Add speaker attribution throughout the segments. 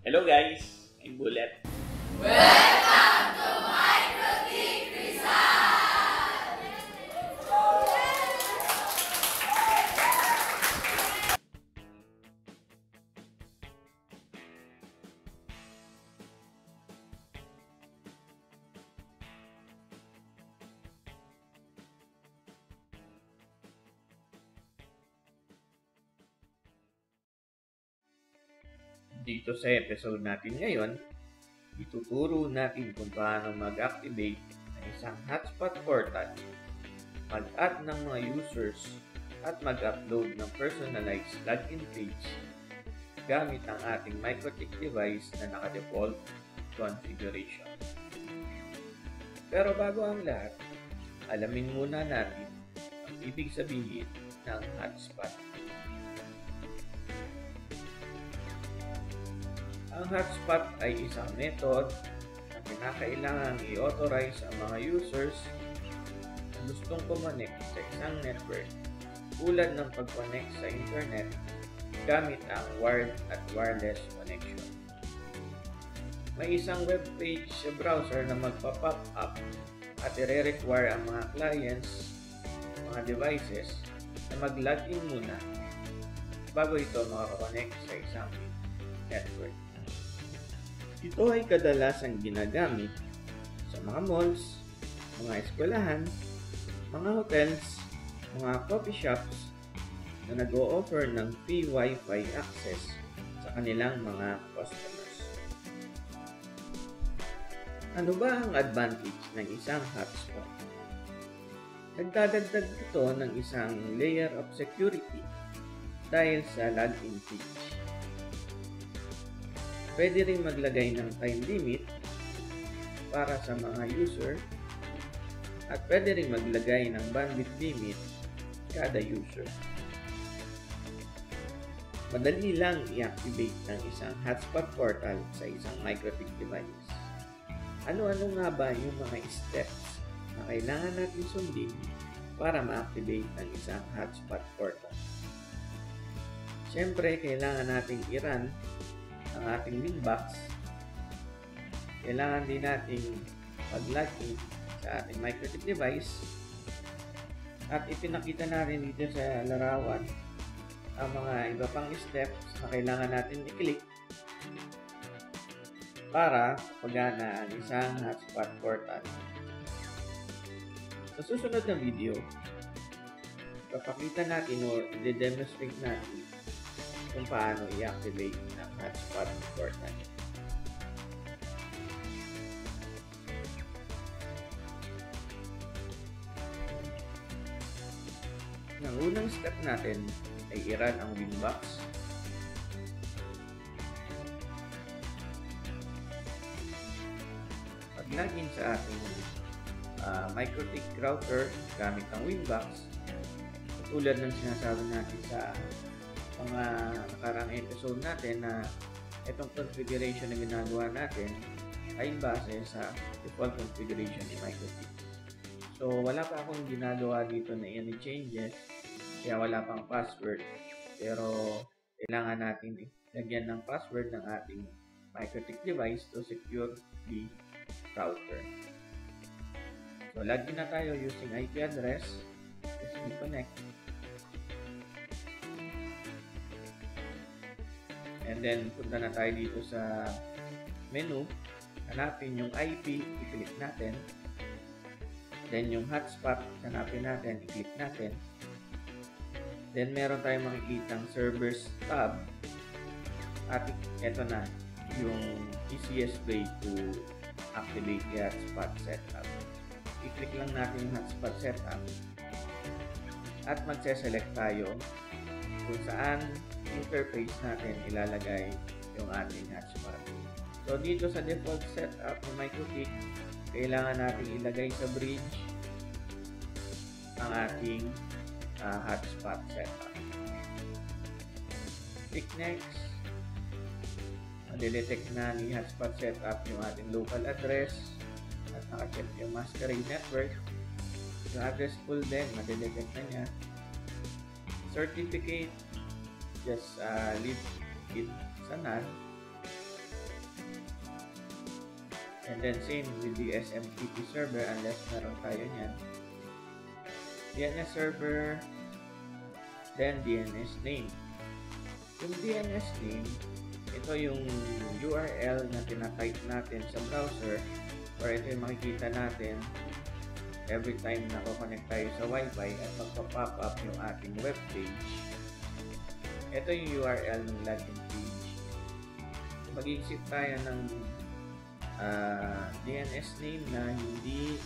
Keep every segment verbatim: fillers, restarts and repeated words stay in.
Speaker 1: Hello guys, I'm Bullet.
Speaker 2: Welcome to MikroTik Rizal!
Speaker 1: Dito sa episode natin ngayon, ituturo natin kung paano mag-activate ng isang hotspot portal, mag-add ng mga users, at mag-upload ng personalized login page gamit ang ating MikroTik device na naka-default configuration. Pero bago ang lahat, alamin muna natin ang ibig sabihin ng hotspot. Ang hotspot ay isang method na kinakailangang i-authorize ang mga users na gustong kumonect sa isang network tulad ng pag-connect sa internet gamit ang wired at wireless connection. May isang web page sa browser na magpa-pop up at i-require ang mga clients, mga devices na mag-login muna bago ito makakonect sa isang network. Ito ay kadalasang ginagamit sa mga malls, mga eskwelahan, mga hotels, mga coffee shops na nag-o-offer ng free Wi-Fi access sa kanilang mga customers. Ano ba ang advantage ng isang hotspot? Nagdadagdag ito ng isang layer of security dahil sa login page. Pwede rin maglagay ng time limit para sa mga user at pwede rin maglagay ng bandwidth limit kada user. Madali lang i-activate ng isang hotspot portal sa isang MikroTik device. Ano-ano nga ba yung mga steps na kailangan natin sundin para ma-activate ng isang hotspot portal? Siyempre, kailangan natin i-run ang ating Winbox. Kailangan din nating mag-login sa ating MikroTik device at ipinakita na rin dito sa larawan ang mga iba pang steps na kailangan natin i-click para pagana ang isang hotspot portal. Sa susunod na video, papakita natin o i-demonstrate natin kung paano i-activate ng hotspot portal. Ang unang step natin ay i-run ang Winbox. Pag-login sa ating uh, MikroTik Router gamit ang Winbox, tulad ng sinasabi natin sa mga nakarang episode natin na itong configuration na ginagawa natin ay base sa default configuration ni MikroTik. So, wala pa akong ginagawa dito na any changes, kaya wala pang password. Pero, kailangan natin lagyan ng password ng ating MikroTik device to secure the router. So, login na tayo using I P address. Let's connect. And then, punta na tayo dito sa menu. Hanapin yung I P, i-click natin. Then, yung hotspot, hanapin natin, i-click natin. Then, meron tayong makikitang servers tab. At ito na, yung easiest way to activate the hotspot setup. I-click lang natin yung hotspot setup. At magse-select tayo kung saan interface natin ilalagay yung ating hotspot. So, dito sa default setup ng MikroTik, kailangan natin ilagay sa bridge ang ating uh, hotspot setup. Click next. Madidetect na ni hotspot setup yung ating local address at naka-check yung masquerade network. Yung address pool din, madidetect na niya. Certificate, just uh, leave it sa null. And then same with the S M T P server unless meron tayo niyan. D N S server, then D N S name. Yung D N S name, ito yung U R L na tinatype natin sa browser, or ito yung makikita natin every time na connect tayo sa Wi-Fi at magpa-pop up yung ating web page. Ito yung U R L ng login page. Mag-iisip tayo ng uh, D N S name na hindi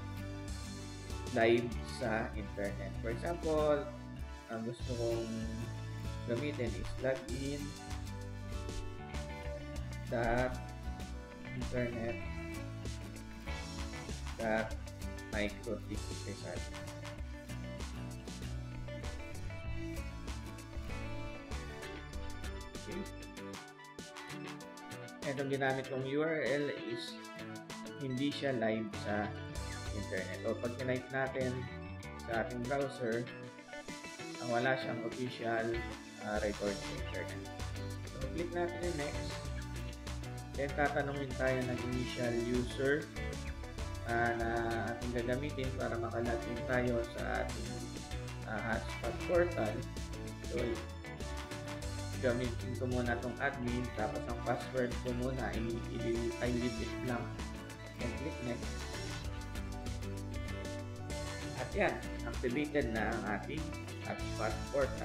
Speaker 1: live sa internet. For example, ang gusto kong gamitin is login dot internet dot MikroTik Router. Okay. Itong ginamit kong U R L is hindi siya live sa internet. O pag type natin sa ating browser, ang wala siyang official uh, record sa internet. So, click natin yung next. Then, tatanungin tayo ng initial user uh, na ating gagamitin para makalagin tayo sa ating uh, HotSpot portal. So, gamitin ko muna itong admin, tapos ang password ko muna ay, ay leave it blank. Then, click next. At yan, activated na ang ating HotSpot portal.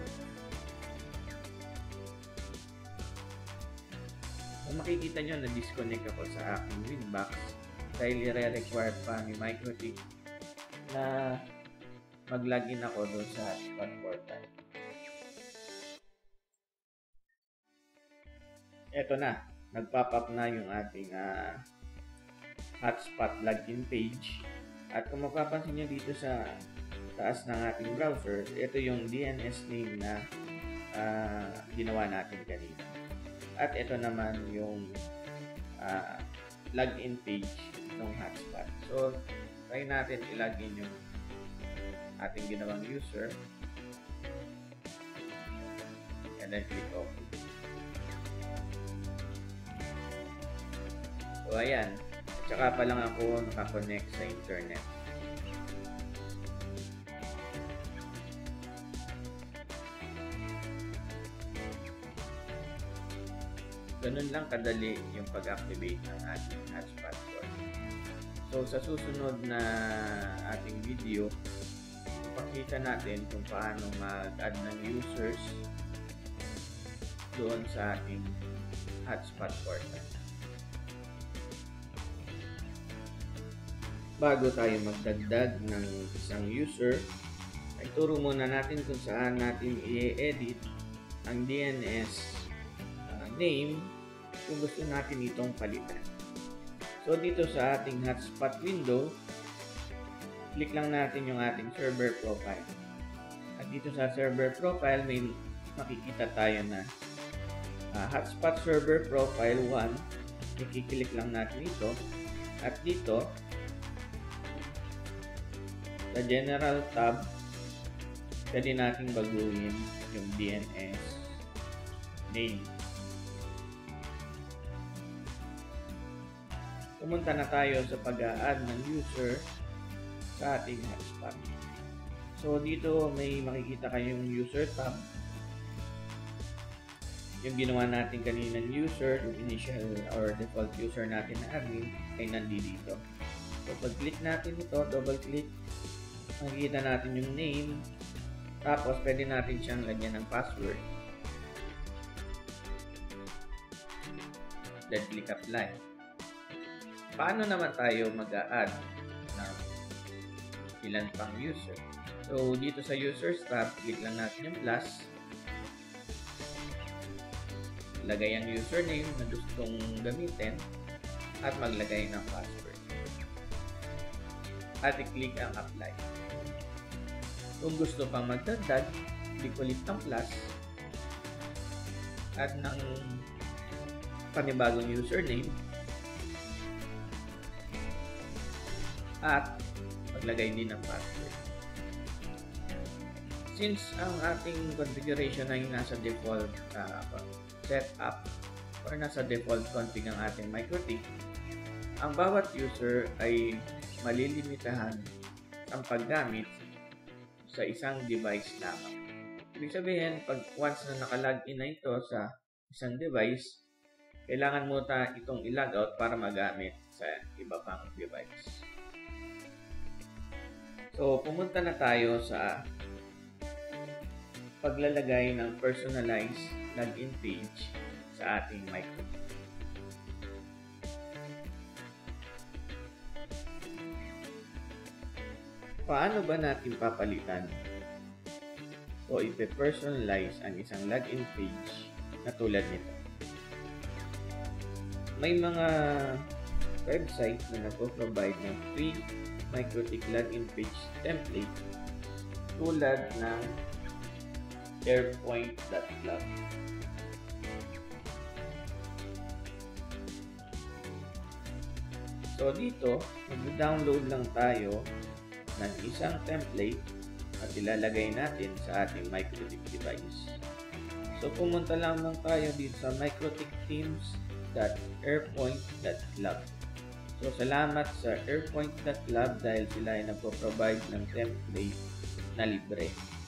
Speaker 1: Kung makikita nyo na disconnect ako sa aking Winbox dahil i-require pa ni MikroTik na mag-login ako doon sa HotSpot portal. Eto na, nag-pop up na yung ating uh, HotSpot login page. At kung mapapansin nyo dito sa taas ng ating browser, ito yung D N S name na uh, ginawa natin kanina. At ito naman yung uh, login page ng HotSpot. So, try natin i-login yung ating ginawang user. And then click OK. So, ayan. Tsaka pa lang ako nakakonect sa internet. Ganun lang kadali yung pag-activate ng ating HotSpot portal. So, sa susunod na ating video, ipakita natin kung paano mag-add ng users doon sa ating HotSpot portal. Bago tayo magdagdag ng isang user, ay turo muna natin kung saan natin i-edit ang D N S name kung gusto natin itong palitan. So, dito sa ating hotspot window, click lang natin yung ating server profile. At dito sa server profile, may makikita tayo na uh, hotspot server profile one. I-click lang natin ito. At dito, sa general tab, pwede natin baguhin yung D N S name. Pumunta na tayo sa pag-a-add ng user sa ating hotspot. So, dito may makikita kayong user tab. Yung ginawa natin kaninang user, yung initial or default user natin na admin, ay nandito. So, pag-click natin ito, double-click, makikita natin yung name, tapos pwede natin siyang lagyan ng password. Then, click apply. Paano naman tayo mag-a-add ng ilan pang user? So, dito sa users tab, click lang natin yung plus. Lagay ang username na gustong gamitin at maglagay ng password. At i-click ang apply. Kung gusto pang magdagdag, click ulit ng plus at ng panibagong username at maglagay din ng password. Since ang ating configuration ay nasa default uh, setup or nasa default config ng ating MikroTik, ang bawat user ay malilimitahan ang paggamit sa isang device lamang. Ibig sabihin, pag once na nakalagin na ito sa isang device, kailangan mo ta itong i-logout para magamit sa iba pang device. So, pumunta na tayo sa paglalagay ng personalized login page sa ating MikroTik. Paano ba natin papalitan o ipe-personalize ang isang login page na tulad nito? May mga website na nagpo-provide ng free MikroTik login page template tulad ng airpoint dot club. So dito, mag-download lang tayo ng isang template at ilalagay natin sa ating MikroTik device. So pumunta lang lang tayo dito sa mikrotik themes dot airpoint dot club. So salamat sa airpoint dot club dahil sila ay nagpo-provide ng template na libre.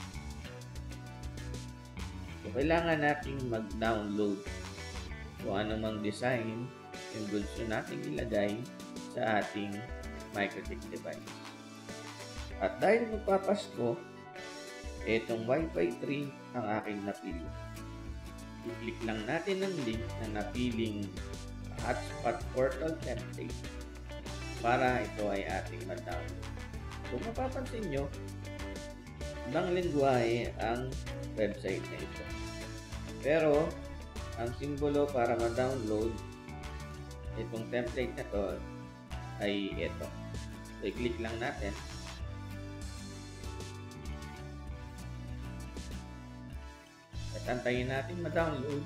Speaker 1: So kailangan nating mag-download kung anumang design yung gusto nating ilagay sa ating MikroTik device. At dahil magpapasko, itong Wi-Fi three ang aking napili. I-click lang natin ang link na napiling HotSpot portal template para ito ay ating ma-download. Kung mapapansin nyo, ibang lengguwahe ang website na ito. Pero, ang simbolo para ma-download itong template na to ay ito. So, i-click lang natin. At antayin natin ma-download.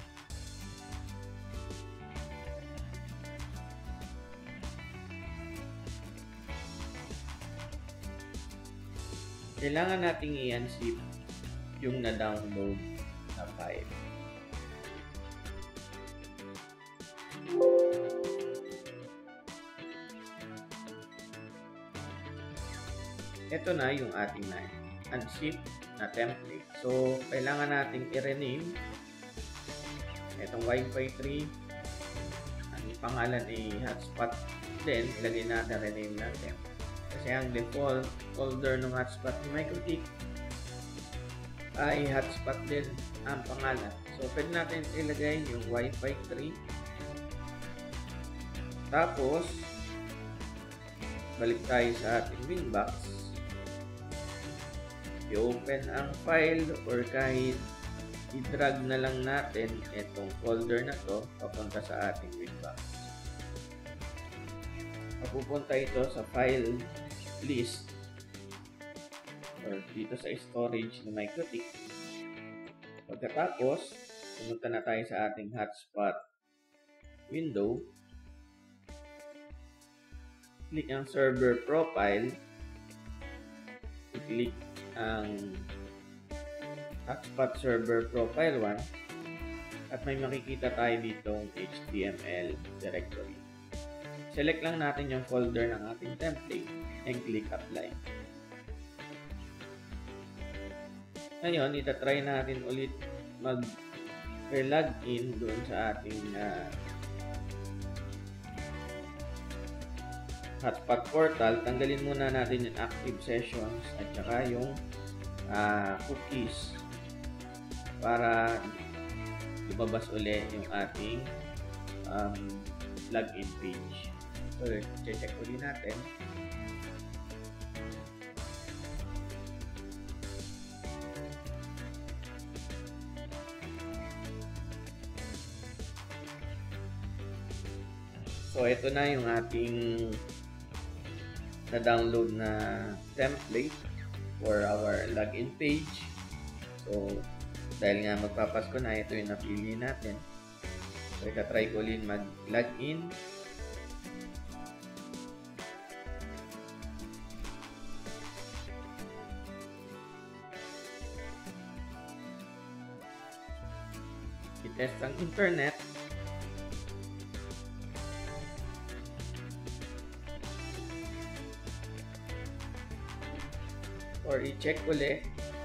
Speaker 1: Kailangan nating i-unzip yung na-download na file. Ito na yung ating na-unzip na template. So, kailangan nating i-rename itong Wi-Fi three. Ang pangalan ay HotSpot din. Ilagay natin, rename natin. Kasi ang default folder ng HotSpot ni MikroTik ay HotSpot din ang pangalan. So, pwede natin ilagay yung Wi-Fi three. Tapos, balik tayo sa ating Winbox. I-open ang file or kahit i-drag na lang natin itong folder na to papunta sa ating Winbox. Mapupunta ito sa file list or dito sa storage ng MikroTik. Pagkatapos, pumunta na tayo sa ating hotspot window. Click ang server profile. I-click ang hotspot server profile one at may makikita tayo ditong H T M L directory. Select lang natin yung folder ng ating template and click apply. Ngayon, itatry natin ulit mag-login doon sa ating uh, hotspot portal. Tanggalin muna natin yung active sessions at saka yung uh, cookies para lumabas ulit yung ating um, login page. So, check ulit natin. So, ito na yung ating na-download na template for our login page. So, dahil nga magpapasko na, ito yung napili natin. So, itatry ko ulit mag-login. I-test ang internet. or i-check ulit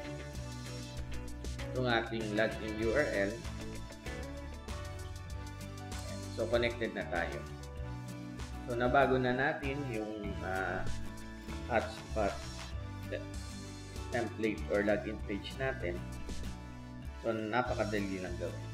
Speaker 1: itong ating login U R L. So, connected na tayo. So, nabago na natin yung uh, hotspot template or login page natin. So, napakadali lang gawin.